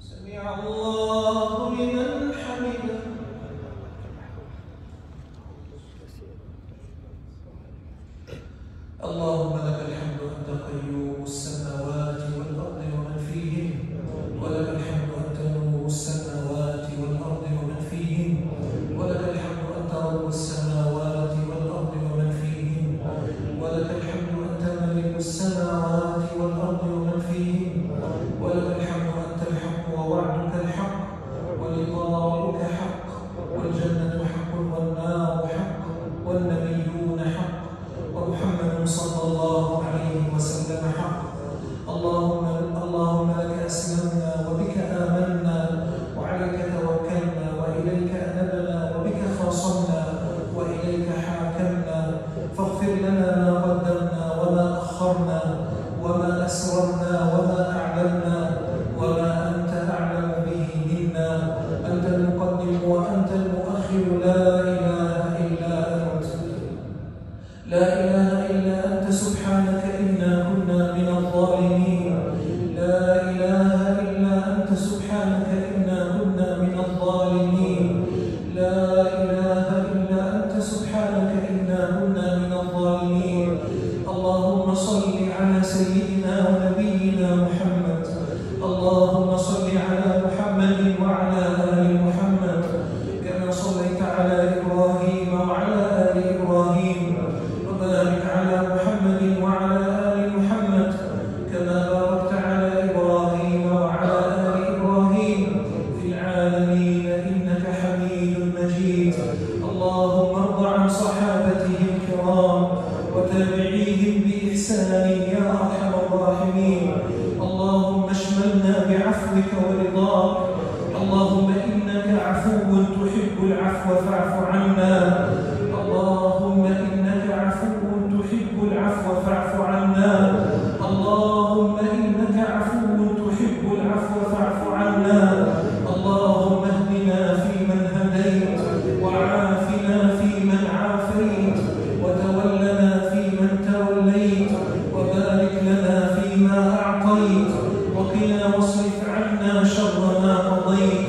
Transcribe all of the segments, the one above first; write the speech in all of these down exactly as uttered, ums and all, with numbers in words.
سمع الله لمن حمده. اللهم لك الحمد أنت قيوم السماوات والأرض ومن فيهن، ولك الحمد أنت نور السماوات والأرض ومن فيهن، ولك الحمد أنت رب السماوات والأرض ومن فيهن، ولك الحمد أنت ملك السماوات والأرض ومن فيهن، ولك الحمد أنت الحق ووعدك الحق ولقاؤك حق، والجنة حق والنار حق والنبيون حق ومحمد صلى الله عليه وسلم حق. اللهم اللهم لك أسلمنا وبك آمنا وعليك توكلنا وإليك أنبنا وبك خاصمنا وإليك حاكمنا، فاغفر لنا ما قدمنا وما أخرنا وما أسررنا وما أعلنا وما أنت أعلم به منا. أنت المقدم وأنت المؤخر، لا إله إلا أنت، لا إله إلا أنت سبحانك إنا كنا من الظالمين. لا إله إلا أنت سبحانك إنا كنا من الظالمين. لا إله إلا أنت سبحانك إنا كنا من الظالمين. اللهم صل على سيدنا ونبينا محمد. اللهم صل على محمد وعلى آل محمد كما صليت على إبراهيم وعلى آل إبراهيم، وبارك على محمد وعلى آل محمد كما باركت على إبراهيم وعلى آل إبراهيم في العالمين إنك حميد مجيد. اللهم ارض عن صحابته الكرام وتابعيهم بإحسان يا أرحم الراحمين. اللهم اشملنا بعفوك ورضاك. اللهم إنك عفو تحب العفو فاعف عنا. اللهم إنك عفو تحب العفو فاعف عنا. اللهم إنك عفو تحب العفو فاعف عنا. اللهم اهدنا فيمن هديت، وعافنا فيمن عافيت، وتولنا فيمن توليت، وبارك لنا فيما أعطيت، وقنا واصرف عنا شر ما قضيت.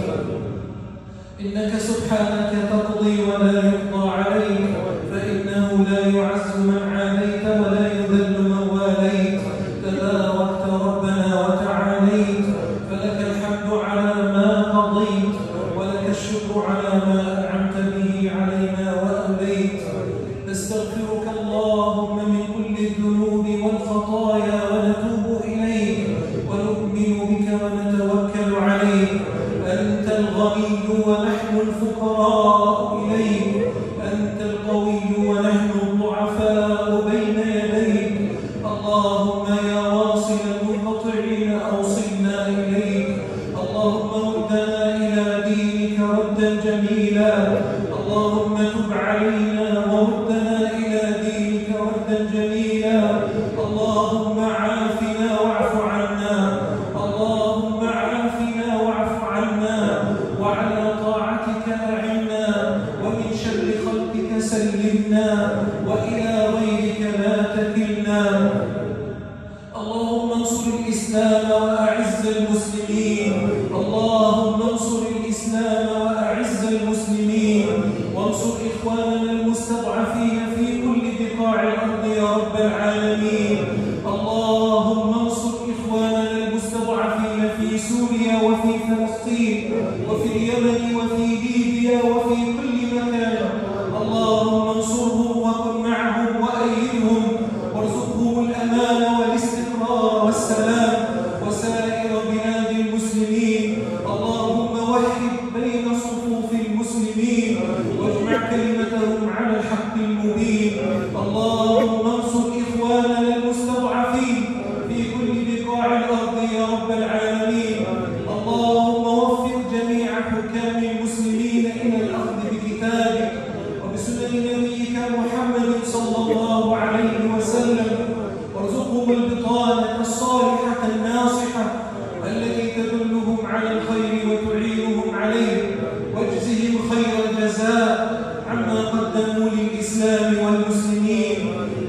إنك سبحانك تقضي ولا يقضى عليك، فإنه لا يعز من عاديت ولا يذل من واليت. تباركت ربنا وتعاليت، فلك الحمد على ما قضيت، ولك الشكر على ما أنعمت به علينا وأوليت. نستغفرك اللهم من كل الذنوب والخطايا ونتوب إليك، ونؤمن بك ونتوكل عليك. أنت الغني ونحن الفقراء إليك، أنت القوي ونحن الضعفاء بين يديك. اللهم يا واصل المنقطعين أوصلنا إليك. اللهم ردنا إلى دينك ردا جميلا. اللهم تب علينا وردنا إلى دينك ردا جميلا. اللهم عافنا واعف عنا. اللهم عافنا واعف عنا، وعلى طاعتك أعنا، ومن شر خلقك سلمنا، وإلى غيرك لا تكلنا. اللهم انصر الإسلام وأعز المسلمين. اللهم انصر الإسلام وأعز المسلمين، وانصر إخواننا المستضعفين في كل بقاع الأرض يا رب العالمين. اللهم انصر إخواننا المستضعفين في سوريا وفي فلسطين وفي اليمن وفي ليبيا وفي كل مكان. اللهم انصرهم وكن معهم وأيدهم، وارزقهم الأمان والاستقرار والسلام وسائر بلاد المسلمين. اللهم وحد بين صفوف المسلمين، واجمع كلمتهم على الحق المبين. اللهم انصر إخواننا المستضعفين في كل بقاع الأرض يا رب العالمين. اللهم وفق جميع حكام المسلمين إلى الأخذ بكتابك وبسنة نبيك محمد صلى الله عليه وسلم، وارزقهم البطانة الصالحة الناصحة التي تدلهم على الخير وتعينهم عليه، واجزهم خير الجزاء عما قدموا للإسلام والمسلمين.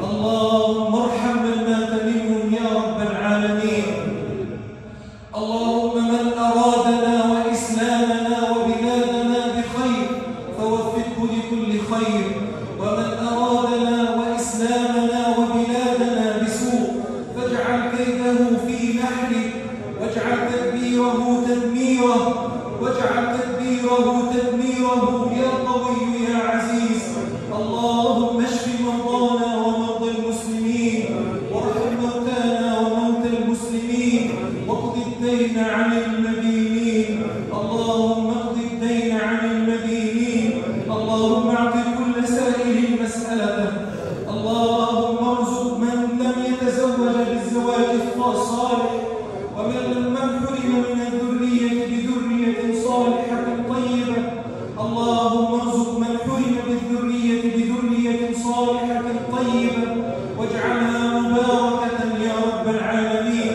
اللهم ارحم من مات منهم يا رب العالمين. اللهم اللهم من أرادنا وإسلامنا وبلادنا بخير فوفقه لكل خير، ومن أرادنا وإسلامنا وبلادنا بسوء فاجعل كيده في نحره، واجعل تدبيره تدميره، واجعل تدبيره تدميره يا قوي يا عزيز. اللهم اشف مرضانا ومرضى المسلمين، وارحم موتانا وموتى المسلمين، واقض الدين عن المدينين. اللهم اقض الدين عن المدينين. اللهم اعط كل سائل مسألته. اللهم ارزق من لم يتزوج بالزواج الصالح، ومن لم حرم من الذرية بذرية صالحة طيبة. اللهم ارزق من حرم بالذرية بذرية صالحة طيبة، واجعلها مباركة يا رب العالمين.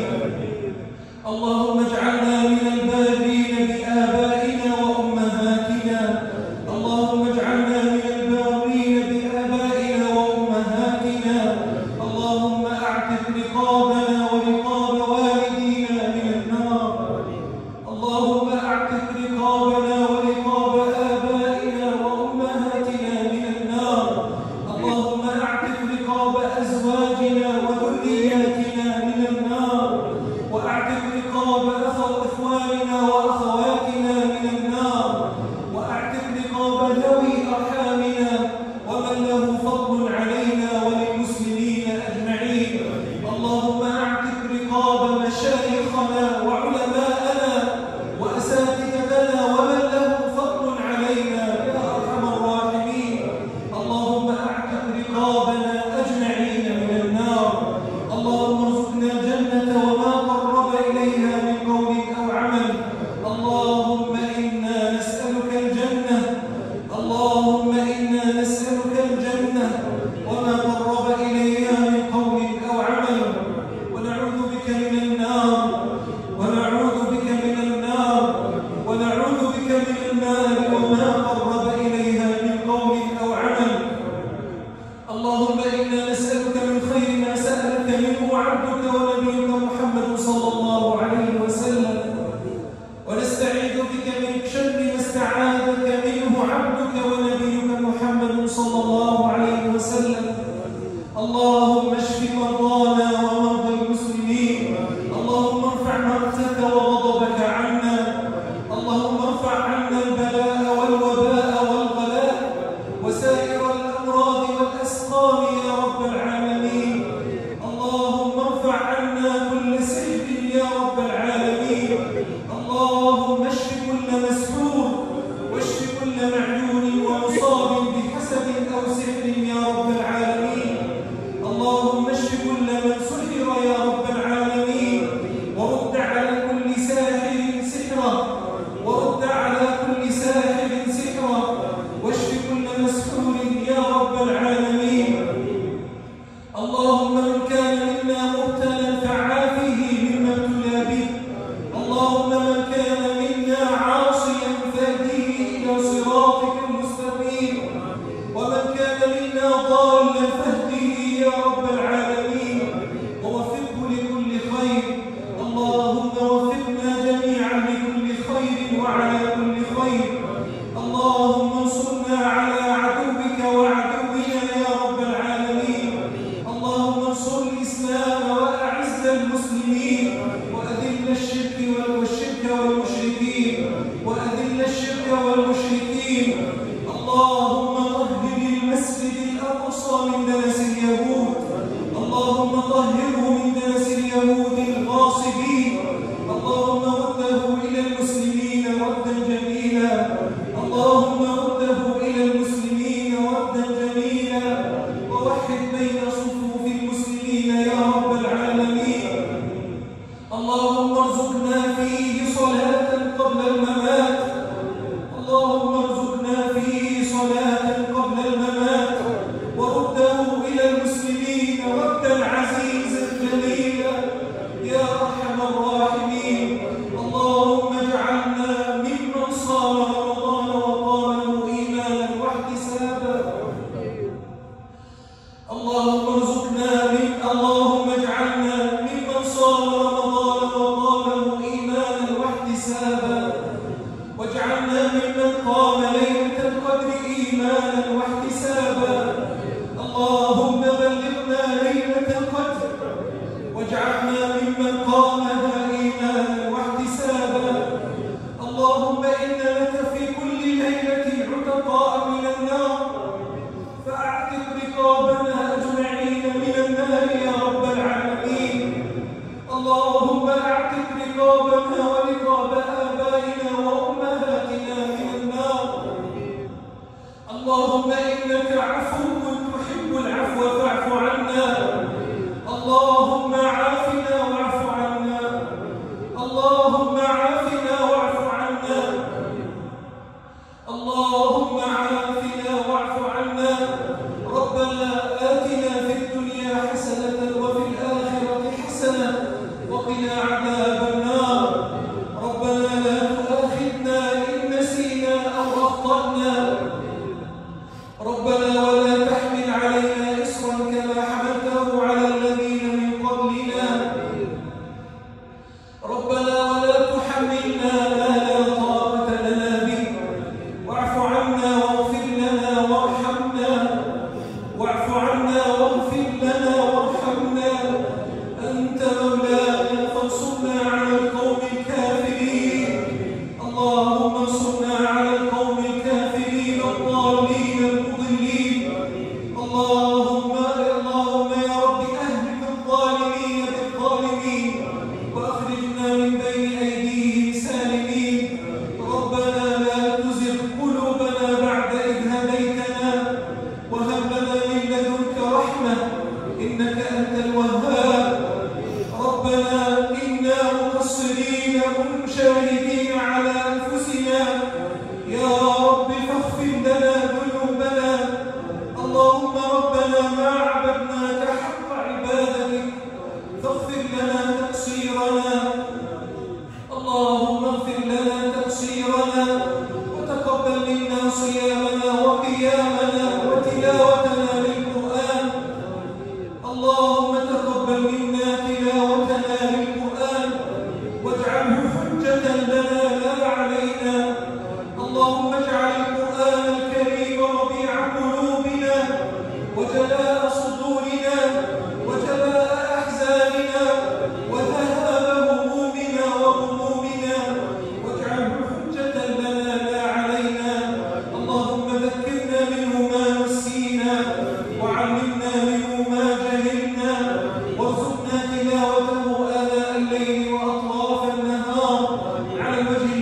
اللهم اجعلنا من البارين بآبائنا وأمهاتنا. اللهم اجعلنا من البارين بآبائنا وأمهاتنا. اللهم اعتق رقابنا ورقاب والدينا من النار. اللهم اعتق رقابنا ورقاب آبائنا وأمهاتنا من النار. اللهم اعتق رقاب أزواجنا وذرياتنا من النار، واعتق رقاب إخواننا وأخواتنا من النار، واعتق رقاب ذوي أرحامنا ومن له فضل علينا وللمسلمين أجمعين. اللهم اعتق رقاب مشايخنا وعلماءنا وأساتذتنا ومن له فضل علينا يا أرحم الراحمين. اللهم اعتق رقابنا أجمعين من النار. اللهم ارزقنا الجنة وما قرب إليها من قول أو عمل. اللهم إنا نسألك الجنة. اللهم إنا نسألك الجنة وما قرب إليها من قول أو عمل، ونعوذ بك من النار، ونعوذ بك من النار، ونعوذ بك من النار وما قرب إليها من قول أو عمل. اللهم إنا نسألك من خير ما سألك منه عبدك ونبيك محمد صلى الله عليه وسلم، ونستعيذ بك من شر ما استعاذك منه عبدك ونبيك محمد صلى الله عليه وسلم. اللهم اشف مرضانا ومرضى المسلمين. اللهم ارفع مقتك وغضبك عنا. اللهم ارفع عنا البلاء والوباء والغلاء وسائر الأمراض والأسقام يا رب العالمين. اللهم ارفع عنا كل سيف يا رب العالمين. اللهم اشف كل مسحور، واشف كل معلول ومصاب بحسد أو سحر يا رب العالمين. اللهم اشف كل من سحر يا رب العالمين، ورد على كل ساحر سحره، ورد على كل ساحر سحره، واشف كل مسحور يا رب العالمين. اللهم من كان منا مبتلا فعافه مما ابتلى به. اللهم من كان منا عاصيا فاهديه إلى صراطك المستقيم، ومن كان منا ضالا فاهديه يا رب العالمين، ووفقه لكل خير. اللهم وفقنا جميعا لكل خير وعلى كل خير. اللهم انصرنا على عدوك وعدونا يا رب العالمين. اللهم انصر الإسلام وأعز المسلمين، وأذل الشرك والشرك والمشركين، وأذل الشرك والمشركين. اللهم طهر المسجد الأقصى من دنس اليهود. اللهم طهره من دنس اليهود الغاصبين. اللهم رده إلى المسلمين ردا جميلا. اللهم رده إلى المسلمين ردا جميلا، ووحد بين صفوف المسلمين يا رب العالمين. اللهم ارزقنا فيه صلاة قبل الممات. اللهم ارزقنا فيه صلاة قبل الممات، ورده إلى المسلمين ردا عزيزا جليلا يا أرحم الراحمين. اللهم اجعلنا ممن صام رمضان وقامه إيمانا واحتسابا. اللهم ارزقنا من اللهم اجعلنا ممن صام رمضان وقامه إيمانا شاهدين على أنفسنا يا رب فاغفر لنا ذنوبنا. اللهم ربنا ما عبدناك حق عبادتك فاغفر لنا تقصيرنا. اللهم اغفر لنا تقصيرنا وتقبل منا صيامنا وقيامنا وتلاوتنا للقرآن. اللهم تقبل منا تلاوتنا للقرآن واجعله حجة لنا لا علينا. اللهم اجعل القرآن الكريم ربيع قلوبنا وجلاء صدورنا وجلاء أحزاننا وذهاب همومنا وغمومنا واجعله حجة لنا لا علينا. اللهم ذكرنا منه ما نسينا وعلمنا منه ما جهلنا وارزقنا تلاوته آناء الليل وأطراف النهار على الوجه